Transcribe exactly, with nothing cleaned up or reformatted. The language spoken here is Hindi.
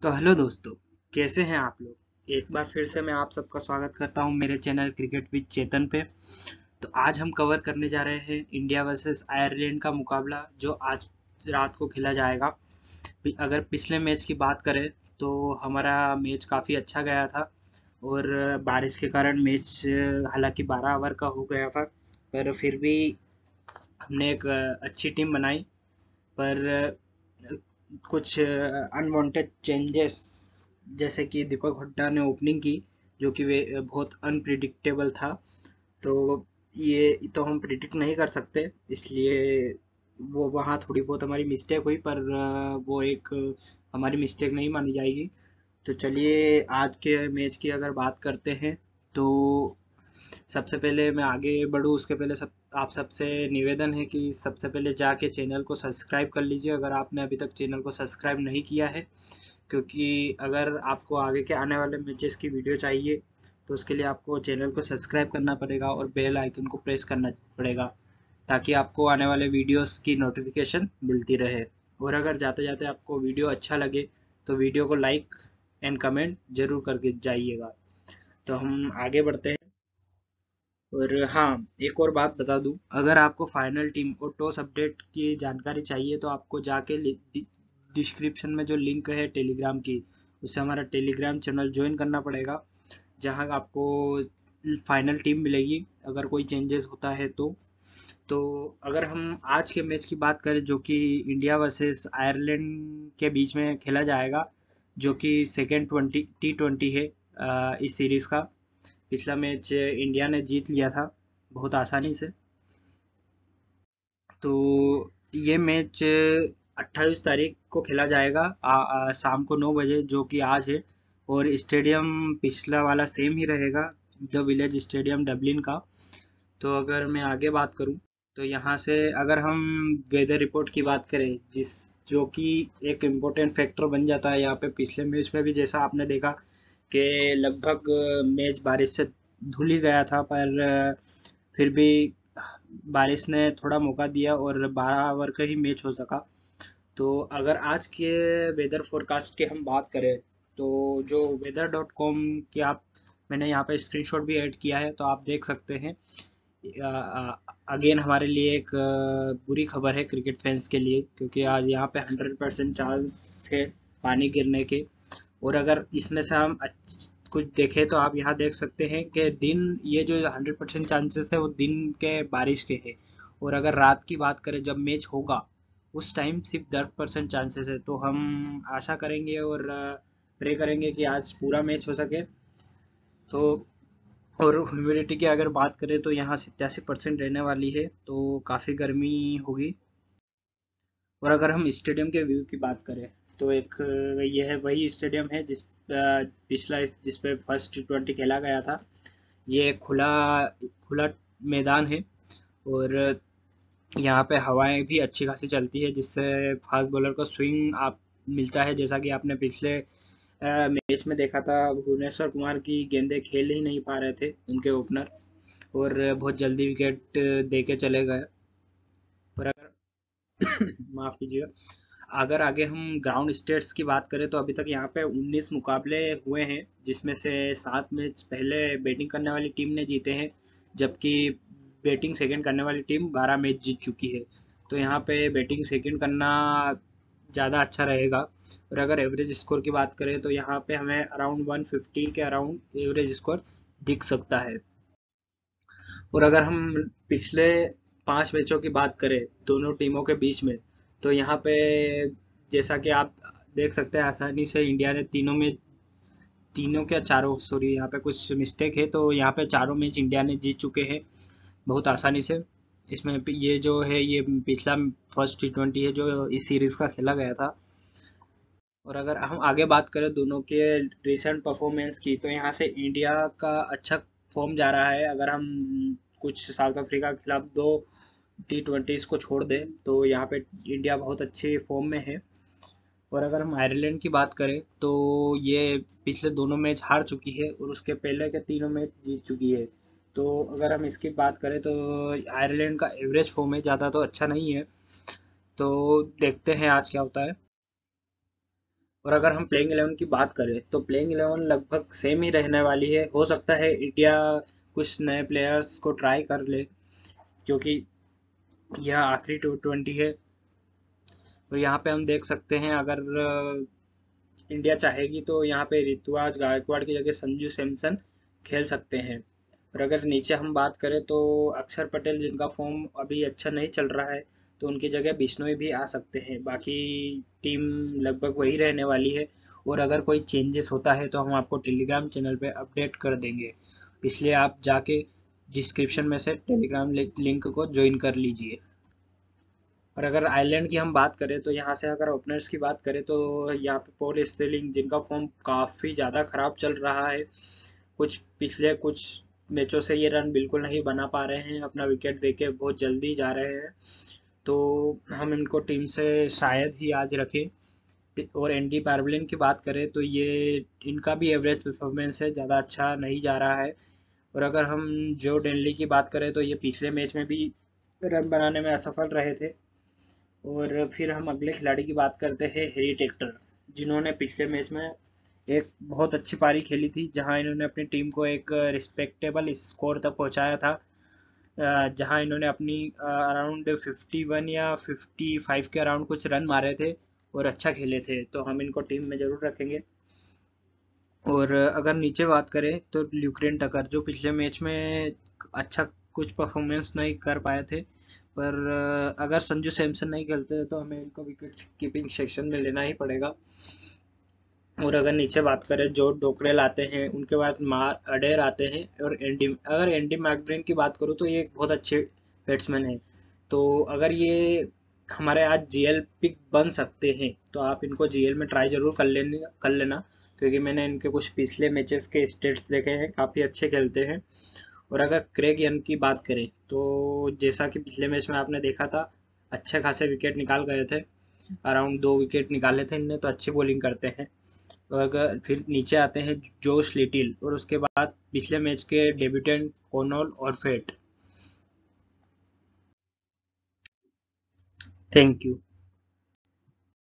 तो हेलो दोस्तों, कैसे हैं आप लोग। एक बार फिर से मैं आप सबका स्वागत करता हूं मेरे चैनल क्रिकेट विद चेतन पे। तो आज हम कवर करने जा रहे हैं इंडिया वर्सेस आयरलैंड का मुकाबला जो आज रात को खेला जाएगा। पि- अगर पिछले मैच की बात करें तो हमारा मैच काफ़ी अच्छा गया था और बारिश के कारण मैच हालांकि बारह ओवर का हो गया था, पर फिर भी हमने एक अच्छी टीम बनाई। पर कुछ अनवांटेड चेंजेस जैसे कि दीपक हुड्डा ने ओपनिंग की, जो कि वे बहुत अनप्रिडिक्टेबल था। तो ये तो हम प्रिडिक्ट नहीं कर सकते, इसलिए वो वहाँ थोड़ी बहुत हमारी मिस्टेक हुई, पर अ, वो एक अ, हमारी मिस्टेक नहीं मानी जाएगी। तो चलिए आज के मैच की अगर बात करते हैं तो सबसे पहले मैं आगे बढ़ूँ उसके पहले सब आप सबसे निवेदन है कि सबसे पहले जाके चैनल को सब्सक्राइब कर लीजिए अगर आपने अभी तक चैनल को सब्सक्राइब नहीं किया है, क्योंकि अगर आपको आगे के आने वाले मैचेस की वीडियो चाहिए तो उसके लिए आपको चैनल को सब्सक्राइब करना पड़ेगा और बेल आइकन को प्रेस करना पड़ेगा, ताकि आपको आने वाले वीडियोस की नोटिफिकेशन मिलती रहे। और अगर जाते जाते आपको वीडियो अच्छा लगे तो वीडियो को लाइक एंड कमेंट जरूर करके जाइएगा। तो हम आगे बढ़ते हैं। और हाँ, एक और बात बता दूं, अगर आपको फाइनल टीम और टॉस अपडेट की जानकारी चाहिए तो आपको जाके डिस्क्रिप्शन में जो लिंक है टेलीग्राम की, उससे हमारा टेलीग्राम चैनल ज्वाइन करना पड़ेगा, जहां आपको फाइनल टीम मिलेगी अगर कोई चेंजेस होता है तो। तो अगर हम आज के मैच की बात करें जो कि इंडिया वर्सेस आयरलैंड के बीच में खेला जाएगा, जो कि सेकेंड ट्वेंटी टी ट्वेंटी है अ, इस सीरीज़ का। पिछला मैच इंडिया ने जीत लिया था बहुत आसानी से। तो ये मैच अट्ठाईस तारीख को खेला जाएगा आ, आ, शाम को नौ बजे, जो कि आज है। और स्टेडियम पिछला वाला सेम ही रहेगा, द विलेज स्टेडियम डबलिन का। तो अगर मैं आगे बात करूं तो यहाँ से अगर हम वेदर रिपोर्ट की बात करें, जिस जो कि एक इम्पोर्टेंट फैक्टर बन जाता है यहाँ पे। पिछले मैच में भी जैसा आपने देखा कि लगभग मैच बारिश से धुल ही गया था, पर फिर भी बारिश ने थोड़ा मौका दिया और बारह ओवर का ही मैच हो सका। तो अगर आज के वेदर फोरकास्ट की हम बात करें तो जो वेदर डॉट कॉम की आप मैंने यहाँ पे स्क्रीनशॉट भी ऐड किया है, तो आप देख सकते हैं। अगेन हमारे लिए एक अ, बुरी खबर है क्रिकेट फैंस के लिए, क्योंकि आज यहाँ पे हंड्रेड परसेंट चांस है पानी गिरने के। और अगर इसमें से हम अच्छ- कुछ देखें तो आप यहाँ देख सकते हैं कि दिन ये जो हंड्रेड परसेंट चांसेस है वो दिन के बारिश के हैं। और अगर रात की बात करें जब मैच होगा उस टाइम सिर्फ दस परसेंट चांसेस है। तो हम आशा करेंगे और प्रे करेंगे कि आज पूरा मैच हो सके। तो और ह्यूमिडिटी की अगर बात करें तो यहाँ सत्तासी परसेंट रहने वाली है, तो काफ़ी गर्मी होगी। और अगर हम स्टेडियम के व्यू की बात करें तो एक अ, ये है वही स्टेडियम है जिस अ, पिछला जिस पे फर्स्ट टी ट्वेंटी खेला गया था। ये एक खुला खुला मैदान है और यहाँ पे हवाएं भी अच्छी खासी चलती है, जिससे फास्ट बॉलर को स्विंग आप मिलता है। जैसा कि आपने पिछले मैच में देखा था, भुवनेश्वर कुमार की गेंदें खेल ही नहीं पा रहे थे उनके ओपनर, और बहुत जल्दी विकेट दे के चले गए। और अगर माफ कीजिएगा, अगर आगे हम ग्राउंड स्टेट्स की बात करें तो अभी तक यहाँ पे उन्नीस मुकाबले हुए हैं, जिसमें से सात मैच पहले बैटिंग करने वाली टीम ने जीते हैं, जबकि बैटिंग सेकंड करने वाली टीम बारह मैच जीत चुकी है। तो यहाँ पे बैटिंग सेकंड करना ज़्यादा अच्छा रहेगा। और अगर एवरेज स्कोर की बात करें तो यहाँ पे हमें अराउंड वन फिफ्टी के अराउंड एवरेज स्कोर दिख सकता है। और अगर हम पिछले पांच मैचों की बात करें दोनों टीमों के बीच में, तो यहाँ पे जैसा कि आप देख सकते हैं आसानी से इंडिया ने तीनों में तीनों क्या चारों, सॉरी यहाँ पे कुछ मिस्टेक है, तो यहाँ पे चारों मैच इंडिया ने जीत चुके हैं बहुत आसानी से। इसमें ये जो है ये पिछला फर्स्ट टी ट्वेंटी है जो इस सीरीज का खेला गया था। और अगर हम आगे बात करें दोनों के रिसेंट परफॉर्मेंस की, तो यहाँ से इंडिया का अच्छा फॉर्म जा रहा है। अगर हम कुछ साउथ अफ्रीका के खिलाफ दो टी ट्वेंटीज को छोड़ दें तो यहाँ पे इंडिया बहुत अच्छे फॉर्म में है। और अगर हम आयरलैंड की बात करें तो ये पिछले दोनों मैच हार चुकी है और उसके पहले के तीनों मैच जीत चुकी है। तो अगर हम इसकी बात करें तो आयरलैंड का एवरेज फॉर्म है, ज़्यादा तो अच्छा नहीं है। तो देखते हैं आज क्या होता है। और अगर हम प्लेइंग इलेवन की बात करें तो प्लेइंग इलेवन लगभग सेम ही रहने वाली है। हो सकता है इंडिया कुछ नए प्लेयर्स को ट्राई कर ले, क्योंकि यह आखिरी टू ट्वेंटी है। और यहाँ पे हम देख सकते हैं, अगर इंडिया चाहेगी तो यहाँ पे ऋतुराज गायकवाड़ की जगह संजू सैमसन खेल सकते हैं। और अगर नीचे हम बात करें तो अक्षर पटेल, जिनका फॉर्म अभी अच्छा नहीं चल रहा है, तो उनकी जगह बिश्नोई भी आ सकते हैं। बाकी टीम लगभग वही रहने वाली है। और अगर कोई चेंजेस होता है तो हम आपको टेलीग्राम चैनल पे अपडेट कर देंगे, इसलिए आप जाके डिस्क्रिप्शन में से टेलीग्राम लिंक को ज्वाइन कर लीजिए। और अगर आयरलैंड की हम बात करें तो यहाँ से अगर ओपनर्स की बात करें तो यहाँ पे पॉल स्टेलिंग, जिनका फॉर्म काफ़ी ज़्यादा ख़राब चल रहा है, कुछ पिछले कुछ मैचों से ये रन बिल्कुल नहीं बना पा रहे हैं, अपना विकेट देके बहुत जल्दी जा रहे हैं, तो हम इनको टीम से शायद ही आज रखें। और एंडी पार्वलिन की बात करें तो ये इनका भी एवरेज परफॉर्मेंस है, ज़्यादा अच्छा नहीं जा रहा है। और अगर हम जो डेनली की बात करें तो ये पिछले मैच में भी रन बनाने में असफल रहे थे। और फिर हम अगले खिलाड़ी की बात करते हैं, हैरी टेक्टर, जिन्होंने पिछले मैच में एक बहुत अच्छी पारी खेली थी, जहां इन्होंने अपनी टीम को एक रिस्पेक्टेबल स्कोर तक पहुंचाया था, जहां इन्होंने अपनी अराउंड फिफ्टी वन या फिफ्टी फाइव के अराउंड कुछ रन मारे थे और अच्छा खेले थे, तो हम इनको टीम में ज़रूर रखेंगे। और अगर नीचे बात करें तो ल्यूक्रेन टकर, जो पिछले मैच में अच्छा कुछ परफॉर्मेंस नहीं कर पाए थे, पर अगर संजू सैमसन नहीं खेलते तो हमें इनको विकेट कीपिंग सेक्शन में लेना ही पड़ेगा। और अगर नीचे बात करें, जो डोकरेल आते हैं, उनके बाद मार अडेर आते हैं, और एंडी, अगर एंडी मैकब्रेन की बात करूँ तो ये एक बहुत अच्छे बैट्समैन है। तो अगर ये हमारे आज जीएल पिक बन सकते हैं तो आप इनको जीएल में ट्राई जरूर कर लेने कर लेना, क्योंकि मैंने इनके कुछ पिछले मैचेस के स्टेट्स देखे हैं, काफ़ी अच्छे खेलते हैं। और अगर क्रेग यंग की बात करें तो जैसा कि पिछले मैच में आपने देखा था, अच्छे खासे विकेट निकाल गए थे, अराउंड दो विकेट निकाले थे इनने, तो अच्छी बॉलिंग करते हैं। और अगर फिर नीचे आते हैं जोश लिटिल, और उसके बाद पिछले मैच के डेब्यूटेंट कॉनोल और फेट। Thank you.